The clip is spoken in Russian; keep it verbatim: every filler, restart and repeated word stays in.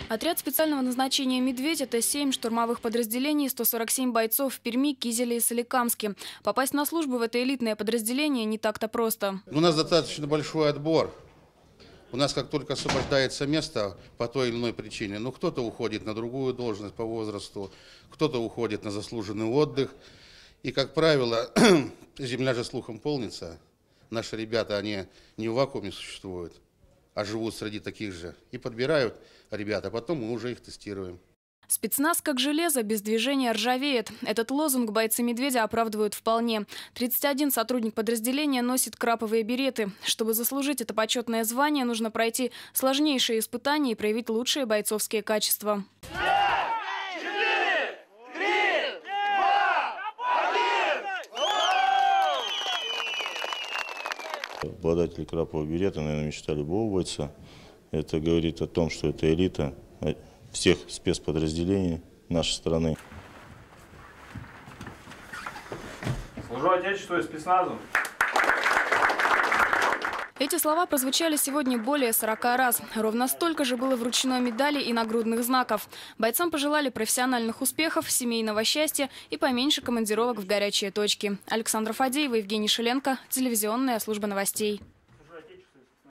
Отряд специального назначения «Медведь» – это семь штурмовых подразделений, сто сорок семь бойцов в Перми, Кизеле и Соликамске. Попасть на службу в это элитное подразделение не так-то просто. У нас достаточно большой отбор. У нас как только освобождается место по той или иной причине, ну кто-то уходит на другую должность по возрасту, кто-то уходит на заслуженный отдых. И, как правило, земля же слухом полнится. Наши ребята, они не в вакууме существуют, а живут среди таких же. И подбирают ребята, потом мы уже их тестируем. Спецназ как железо, без движения ржавеет. Этот лозунг бойцы «Медведя» оправдывают вполне. тридцать один сотрудник подразделения носит краповые береты. Чтобы заслужить это почетное звание, нужно пройти сложнейшие испытания и проявить лучшие бойцовские качества. Обладатели крапового берета, наверное, мечта любого бойца. Это говорит о том, что это элита всех спецподразделений нашей страны. Служу Отечеству и спецназу. Эти слова прозвучали сегодня более сорока раз. Ровно столько же было вручено медалей и нагрудных знаков. Бойцам пожелали профессиональных успехов, семейного счастья и поменьше командировок в горячие точки. Александра Фадеева, Евгений Шиленко, телевизионная служба новостей.